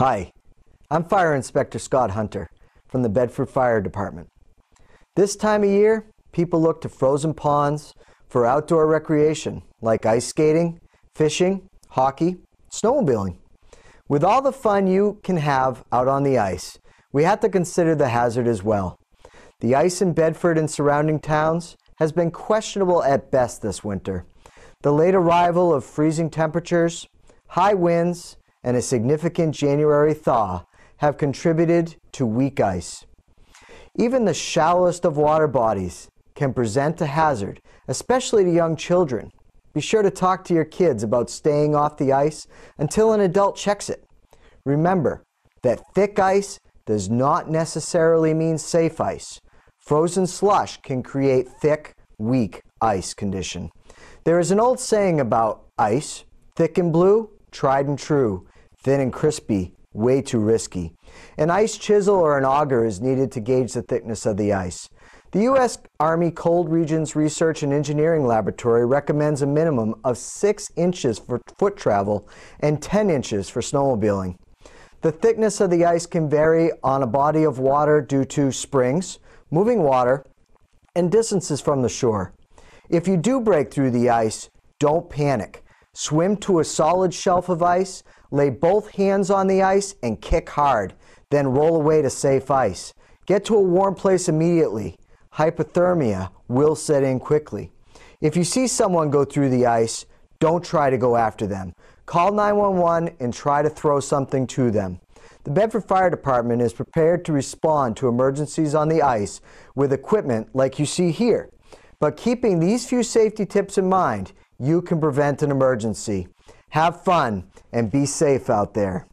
Hi, I'm Fire Inspector Scott Hunter from the Bedford Fire Department. This time of year, people look to frozen ponds for outdoor recreation like ice skating, fishing, hockey, snowmobiling. With all the fun you can have out on the ice, we have to consider the hazard as well. The ice in Bedford and surrounding towns has been questionable at best this winter. The late arrival of freezing temperatures, high winds, and a significant January thaw have contributed to weak ice. Even the shallowest of water bodies can present a hazard, especially to young children. Be sure to talk to your kids about staying off the ice until an adult checks it. Remember that thick ice does not necessarily mean safe ice. Frozen slush can create thick, weak ice condition. There is an old saying about ice: thick and blue, tried and true; thin and crispy, way too risky. An ice chisel or an auger is needed to gauge the thickness of the ice. The U.S. Army Cold Regions Research and Engineering Laboratory recommends a minimum of 6 inches for foot travel and 10 inches for snowmobiling. The thickness of the ice can vary on a body of water due to springs, moving water, and distances from the shore. If you do break through the ice, don't panic. Swim to a solid shelf of ice, lay both hands on the ice and kick hard, then roll away to safe ice. Get to a warm place immediately. Hypothermia will set in quickly. If you see someone go through the ice, don't try to go after them. Call 911 and try to throw something to them. The Bedford Fire Department is prepared to respond to emergencies on the ice with equipment like you see here. But keeping these few safety tips in mind, you can prevent an emergency. Have fun and be safe out there.